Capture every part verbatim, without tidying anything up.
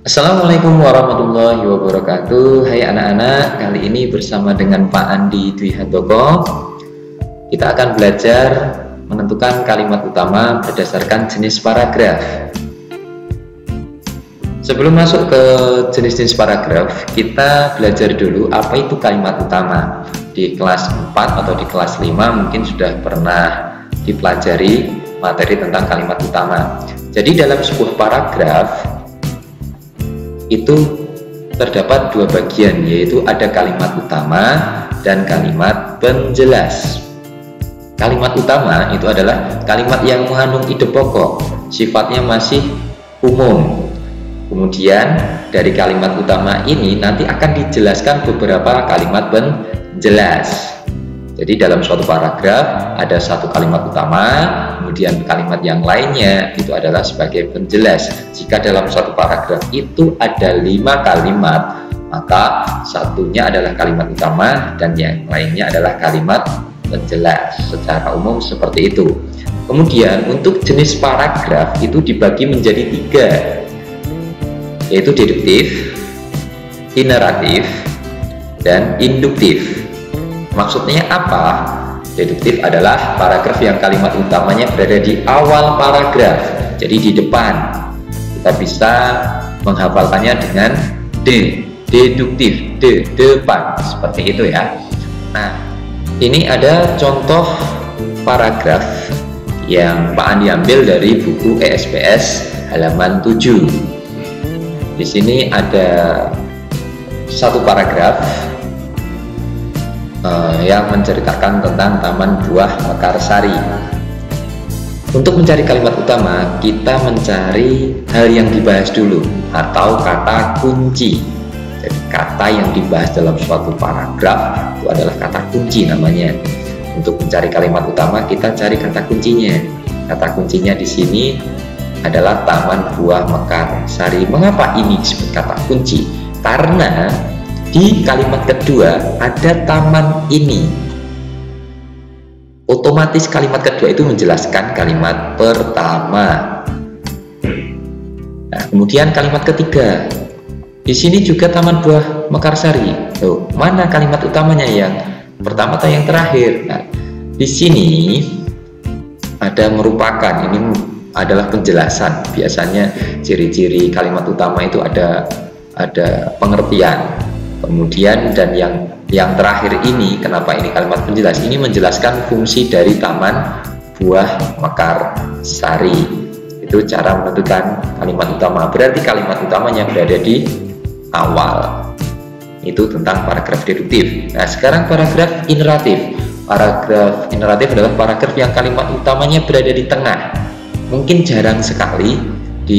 Assalamualaikum warahmatullahi wabarakatuh. Hai anak-anak, kali ini bersama dengan Pak Andi Dwi Handoko kita akan belajar menentukan kalimat utama berdasarkan jenis paragraf. Sebelum masuk ke jenis-jenis paragraf, kita belajar dulu apa itu kalimat utama. Di kelas empat atau di kelas lima mungkin sudah pernah dipelajari materi tentang kalimat utama. Jadi dalam sebuah paragraf itu terdapat dua bagian, yaitu ada kalimat utama dan kalimat penjelas. Kalimat utama itu adalah kalimat yang mengandung ide pokok, sifatnya masih umum. Kemudian dari kalimat utama ini nanti akan dijelaskan beberapa kalimat penjelas. Jadi dalam suatu paragraf ada satu kalimat utama, kemudian kalimat yang lainnya itu adalah sebagai penjelas. Jika dalam suatu paragraf itu ada lima kalimat, maka satunya adalah kalimat utama dan yang lainnya adalah kalimat penjelas. Secara umum seperti itu. Kemudian untuk jenis paragraf itu dibagi menjadi tiga, yaitu deduktif, ineratif, dan induktif. Maksudnya apa? Deduktif adalah paragraf yang kalimat utamanya berada di awal paragraf, jadi di depan. Kita bisa menghafalkannya dengan D, deduktif, D, depan, seperti itu ya. Nah, ini ada contoh paragraf yang Pak Andi ambil dari buku E S P S halaman tujuh. Di sini ada satu paragraf uh, yang menceritakan tentang Taman Buah Mekarsari. Untuk mencari kalimat utama, kita mencari hal yang dibahas dulu atau kata kunci. Jadi kata yang dibahas dalam suatu paragraf itu adalah kata kunci namanya. Untuk mencari kalimat utama, kita cari kata kuncinya. Kata kuncinya di sini adalah Taman Buah Mekarsari. Mengapa ini disebut kata kunci? Karena di kalimat kedua ada taman ini. Otomatis kalimat kedua itu menjelaskan kalimat pertama. Nah, kemudian kalimat ketiga. Di sini juga Taman Buah Mekarsari. Tuh, mana kalimat utamanya, yang pertama atau yang terakhir? Nah, di sini ada merupakan, ini adalah penjelasan. Biasanya ciri-ciri kalimat utama itu ada ada pengertian. Kemudian dan yang yang terakhir ini, kenapa ini kalimat penjelas? Ini menjelaskan fungsi dari Taman Buah Mekarsari. Itu cara menentukan kalimat utama. Berarti kalimat utamanya berada di awal. Itu tentang paragraf deduktif. Nah, sekarang paragraf ineratif. Paragraf ineratif adalah paragraf yang kalimat utamanya berada di tengah. Mungkin jarang sekali di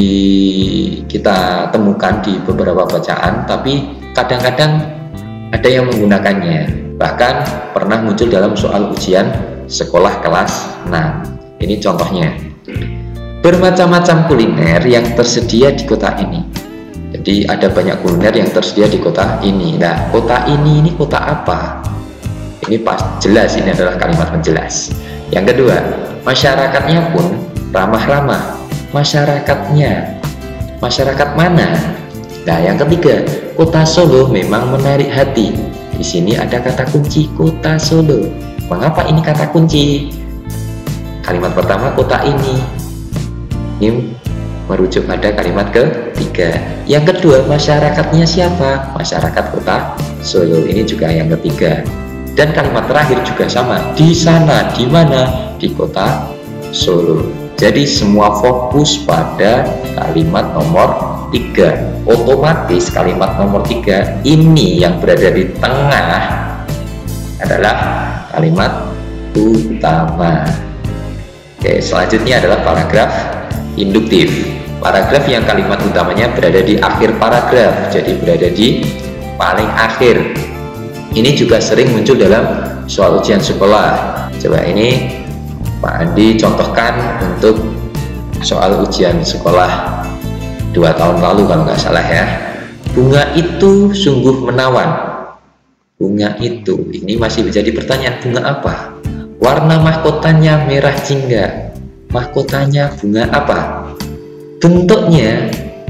kita temukan di beberapa bacaan, tapi kadang-kadang ada yang menggunakannya. Bahkan pernah muncul dalam soal ujian sekolah kelas enam. Ini contohnya. Bermacam-macam kuliner yang tersedia di kota ini. Jadi ada banyak kuliner yang tersedia di kota ini. Nah, kota ini ini kota apa? Ini pas jelas, ini adalah kalimat penjelas. Yang kedua, masyarakatnya pun ramah-ramah. Masyarakatnya, masyarakat mana? Nah, yang ketiga, kota Solo memang menarik hati. Di sini ada kata kunci kota Solo. Mengapa ini kata kunci? Kalimat pertama kota ini. Ini merujuk pada kalimat ketiga. Yang kedua, masyarakatnya siapa? Masyarakat kota Solo. Ini juga yang ketiga. Dan kalimat terakhir juga sama. Di sana, di mana? Di kota Solo. Jadi semua fokus pada kalimat nomor tiga. Otomatis kalimat nomor tiga ini yang berada di tengah adalah kalimat utama. Oke, selanjutnya adalah paragraf induktif. Paragraf yang kalimat utamanya berada di akhir paragraf, jadi berada di paling akhir. Ini juga sering muncul dalam soal ujian sekolah. Coba ini Pak Andi contohkan untuk soal ujian sekolah dua tahun lalu kalau nggak salah ya. Bunga itu sungguh menawan. Bunga itu, ini masih menjadi pertanyaan, bunga apa? Warna mahkotanya merah jingga. Mahkotanya bunga apa? Bentuknya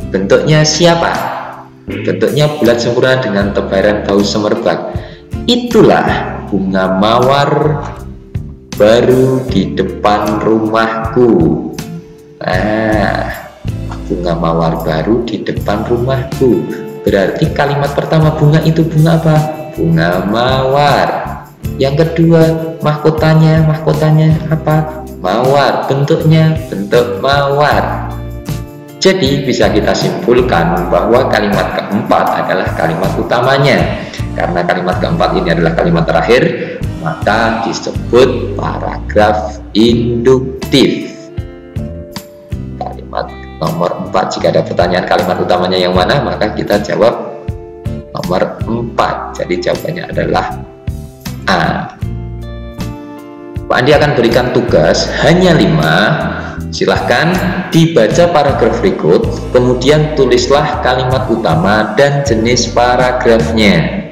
Bentuknya siapa? Bentuknya bulat sempurna dengan tebaran bau semerbak. Itulah bunga mawar baru di depan rumahku. Nah, bunga mawar baru di depan rumahku. Berarti kalimat pertama bunga itu bunga apa? Bunga mawar. Yang kedua, mahkotanya, mahkotanya apa? Mawar. Bentuknya bentuk mawar. Jadi bisa kita simpulkan bahwa kalimat keempat adalah kalimat utamanya. Karena kalimat keempat ini adalah kalimat terakhir, maka disebut paragraf induktif. Kalimat nomor empat, jika ada pertanyaan kalimat utamanya yang mana, maka kita jawab nomor empat. Jadi jawabannya adalah A. Pak Andi akan berikan tugas hanya lima. Silahkan dibaca paragraf berikut, kemudian tulislah kalimat utama dan jenis paragrafnya.